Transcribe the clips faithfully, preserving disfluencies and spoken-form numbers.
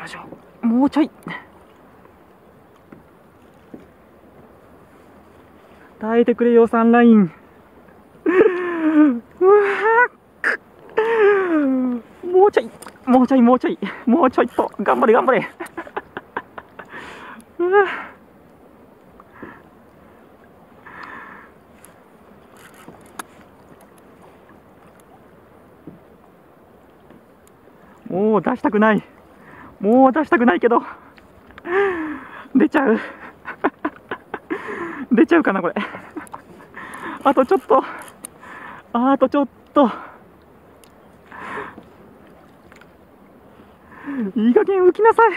よいしょ、もうちょい。耐えてくれよサンライン。うわもうちょいもうちょいもうちょいもうちょいと頑張れ頑張れ。うわもう出したくない、もう出したくないけど出ちゃう出ちゃうかなこれ。あとちょっと、あとちょっと、いい加減浮きなさい。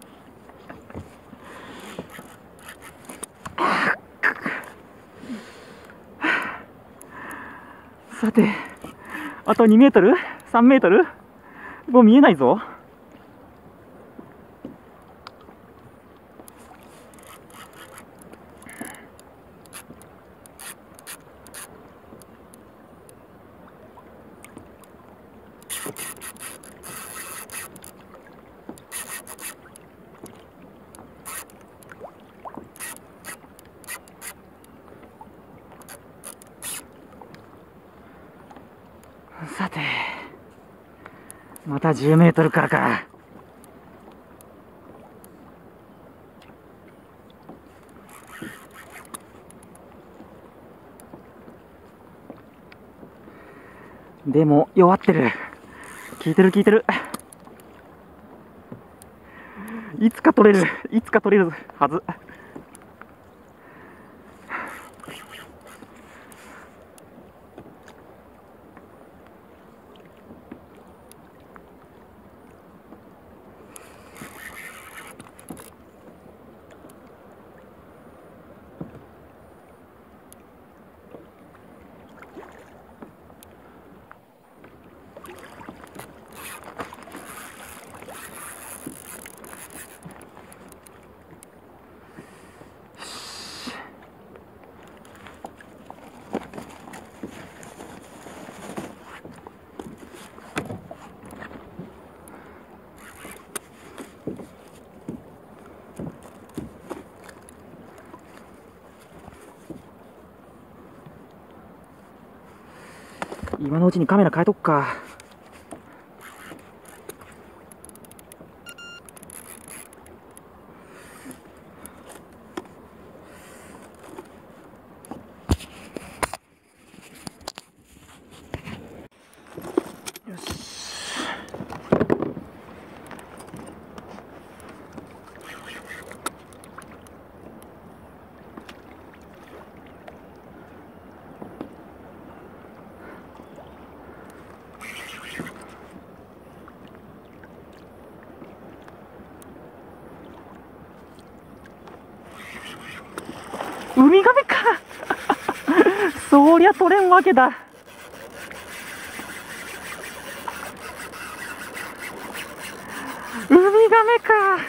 さて、あとにメートル ?さん メートルもう見えないぞ。さて、またじゅうメートルからか。でも弱ってる。効いてる効いてる。いつか取れる、いつか取れるはず。今のうちにカメラ変えとくか。よし。ウミガメかそりゃ取れんわけだ。ウミガメか。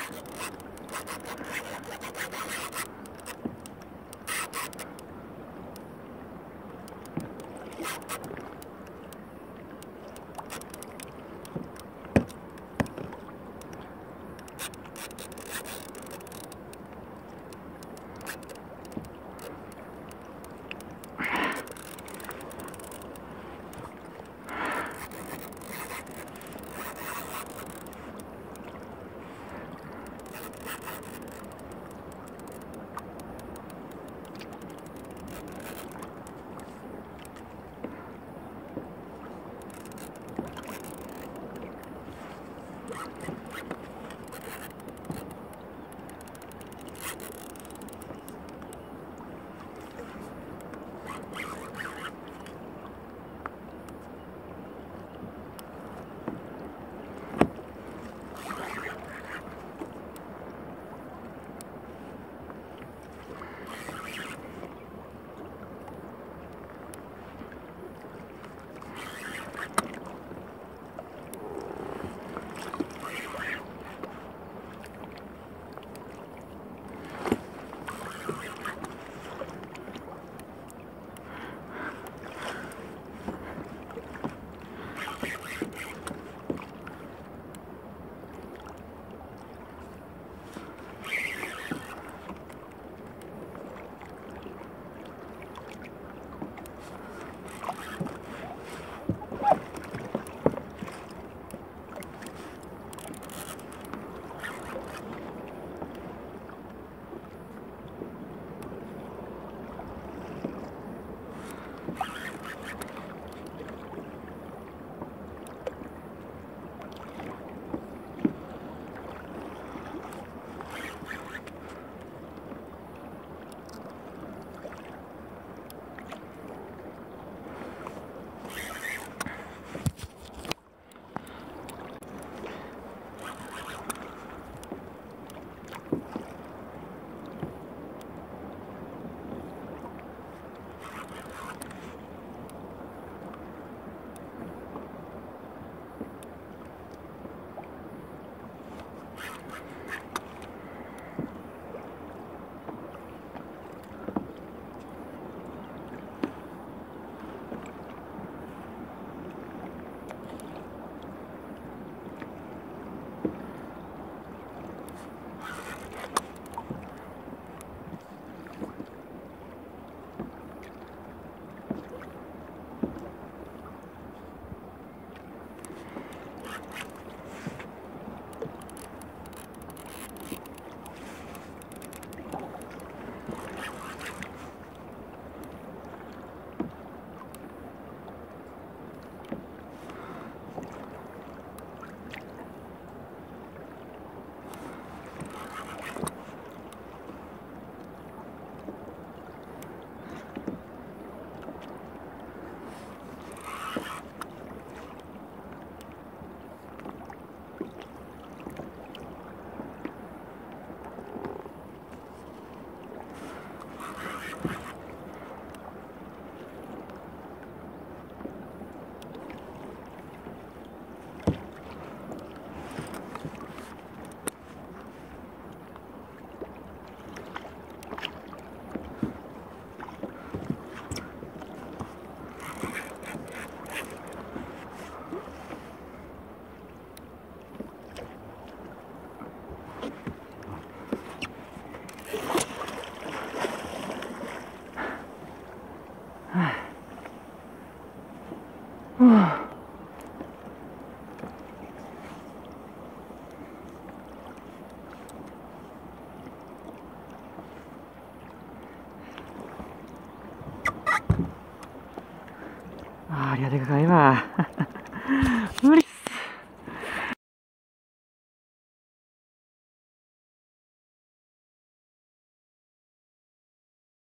ありゃでかいわ。